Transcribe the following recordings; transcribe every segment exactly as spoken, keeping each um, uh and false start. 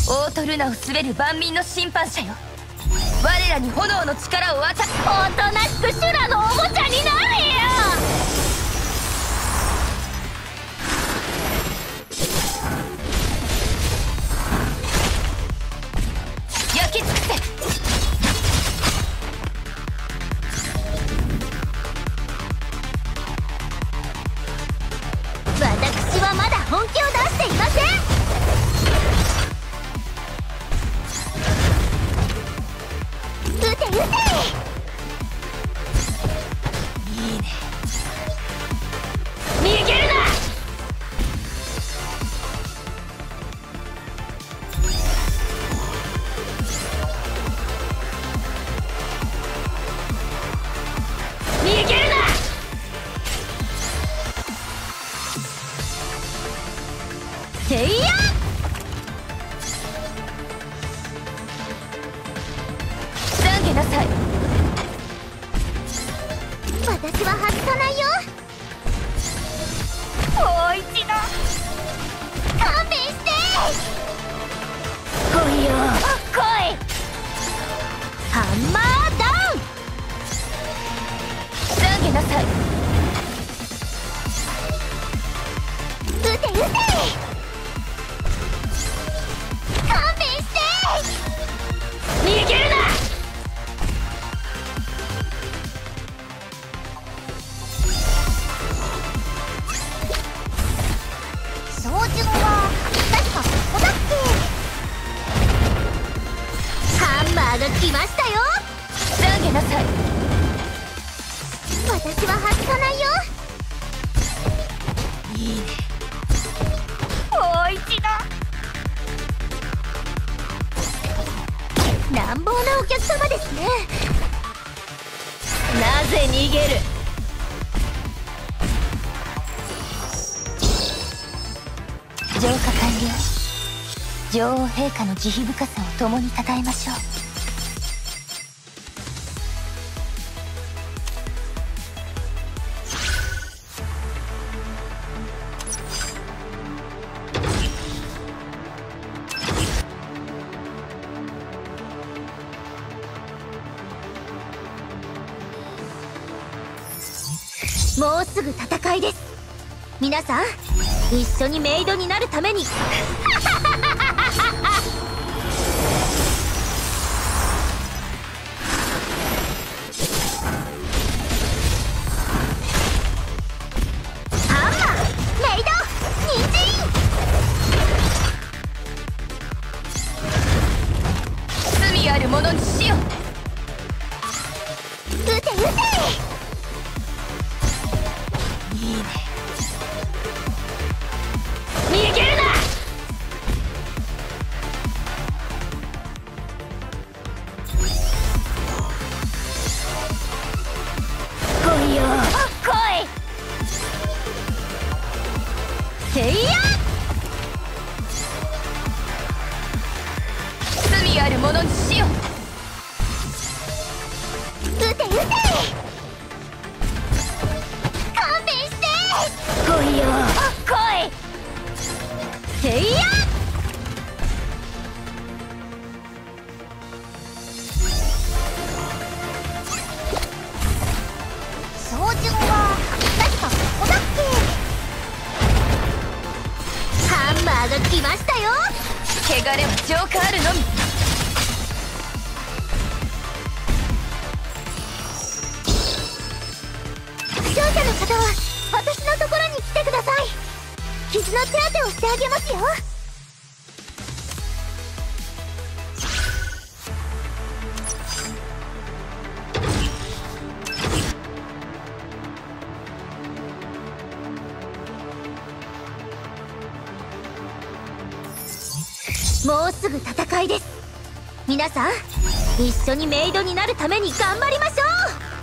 オートルナを滑る万民の審判者よ。我らに炎の力を与え、 おとなしく修羅のおもちゃになれよ。 焼き尽くせ。 私はまだ本気を出していません。撃て撃て。いいね。逃げるな。逃げるな。せいや。 懺悔なさい。 私は外さないよ。もう一度勘弁して。来いよ来い。ハンマーダウン。 懺悔なさい。 撃て撃て。勘弁して。逃げるな。照準は確かここだっけ。ハンマーが来ましたよ。 懺悔なさい。 私は外さないよ。 いいね。 もう一度。乱暴なお客様ですね。 なぜ逃げる。浄化完了。女王陛下の慈悲深さを共に称えましょう。 もうすぐ戦いです。皆さん一緒にメイドになるためにハンマーメイド人参。 罪ある者に死を。 撃て撃て。 いいね。 逃げるな。来いよ来い。せいや。 罪ある者に死を。 撃て撃て。勘弁して。来いよ来い。せいや。照準は確かここだっけ。ハンマーが来ましたよ。 汚れは浄化あるのみ。 視聴者の方は私のところに来てください。傷の手当てをしてあげますよ。もうすぐ戦いです。皆さん一緒にメイドになるために頑張りましょう。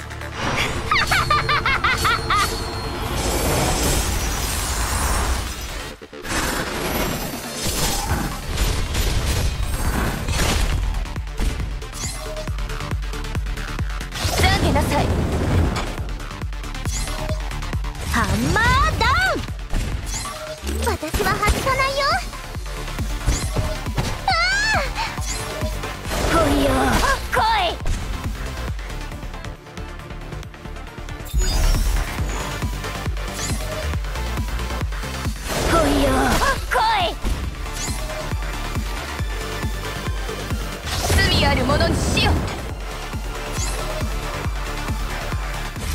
懺悔なさい。 ハンマーダウン。私は外さないよ。あ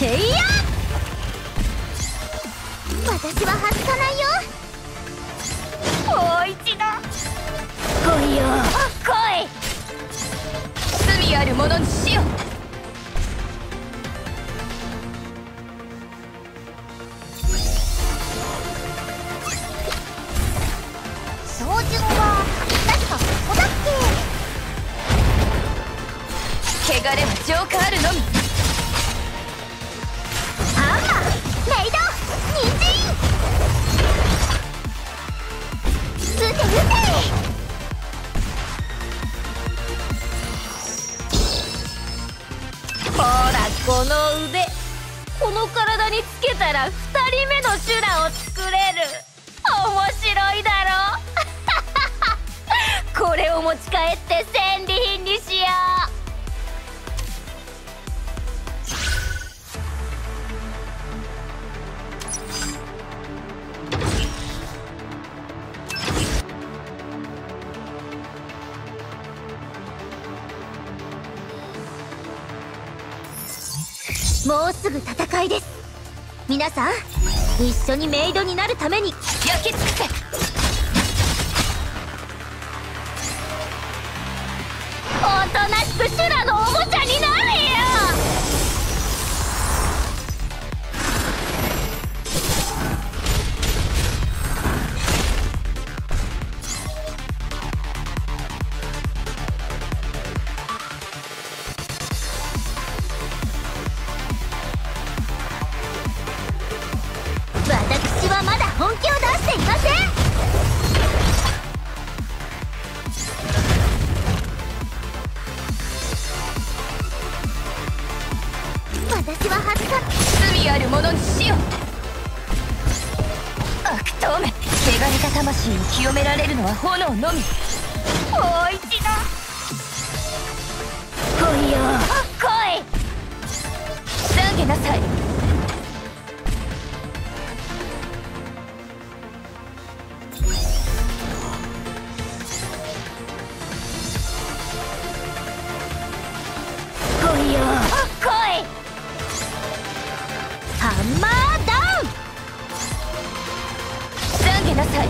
ていや、私は外さないよ。もう一度来いよ、来い。罪ある者にしよう。照準は確かここだっけ。汚れは浄化あるのみ。ハンマー、メイド、ニンジン、撃て撃て。ほらこの腕、この体につけたらふたりめのシュラを作れる。面白いだろ。これを持ち帰って戦利品にしよう。もうすぐ戦いです。皆さん一緒にメイドになるために焼き尽くせ。おとなしくシュラのおもちゃになれよ。私はまだ本気を出していません。私は外さん。罪ある者にしよう。悪党め、汚れた魂を清められるのは炎のみ。もう一度来いよ、来い。懺悔なさい。来いよ、来い。ハンマーダウン。懺悔なさい。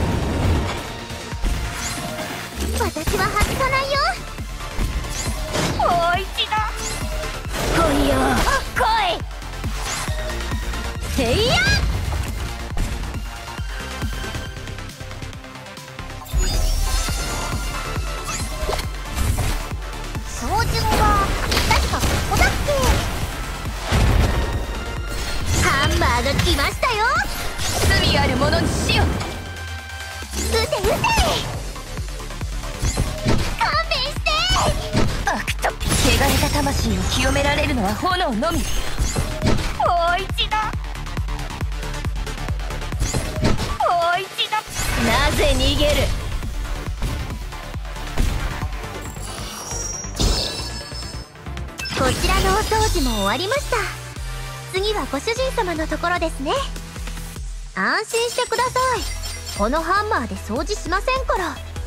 私は外さないよ。もう一度来いよ、来い。ていや、照準は確かここだっけ。ハンマーが来ましたよ。罪ある者にしよう。撃て撃て。勘弁して。悪と、汚れた魂を清められるのは炎のみ。もう一度もう一度。なぜ逃げる。こちらのお掃除も終わりました。次はご主人様のところですね。安心してください。このハンマーで掃除しませんから。